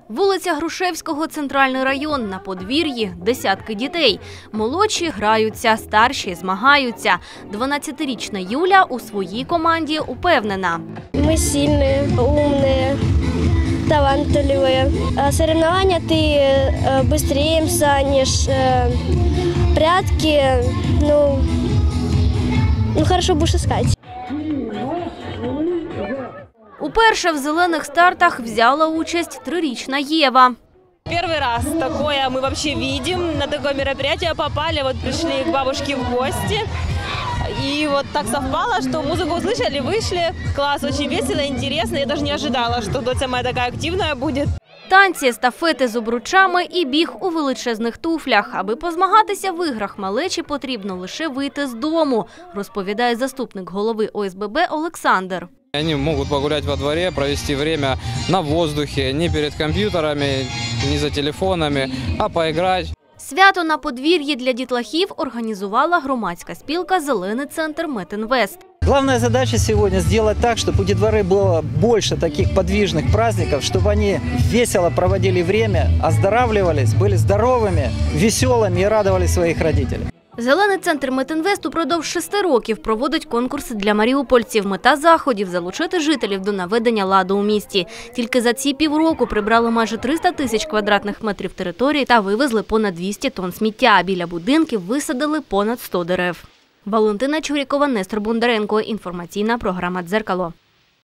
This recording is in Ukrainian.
Вулиця Грушевського, центральний район. На подвір'ї десятки дітей. Молодші граються, старші змагаються. 12-річна Юля у своїй команді упевнена. Ми сильні, умні, талантливі. Соревновання ти швидше, ніж прятки. Хорошо будеш шукати. Уперше в зелених стартах взяла участь 3-річна Єва. Первый раз такое мы вообще видим, на такое мероприятие попали, вот пришли к бабушке в гости. И вот так совпало, что музыку услышали, вышли. Класс, очень весело, интересно. Я даже не ожидала, что доча моя такая активная будет. Танці, естафети з обручами і біг у величезних туфлях. Аби позмагатися в іграх малечі, потрібно лише вийти з дому, розповідає заступник голови ОСББ Олександр. Они могут погулять во дворе, провести время на воздухе, не перед компьютерами, не за телефонами, а поиграть. Свято на подвір'ї для дітлахів організувала громадська спілка «Зелений центр Метинвест». Главная задача сегодня сделать так, чтобы у детворы было больше таких подвижных праздников, чтобы они весело проводили время, оздоравливались, были здоровыми, веселыми и радовали своих родителей. «Зелений центр Метинвест» упродовж 6 років проводить конкурси для маріупольців. Мета заходів – залучити жителів до наведення ладу у місті. Тільки за ці півроку прибрали майже 300 тисяч квадратних метрів території та вивезли понад 200 тонн сміття. А біля будинків висадили понад 100 дерев. Валентина Чурікова, Нестор Бондаренко. Інформаційна програма «Дзеркало».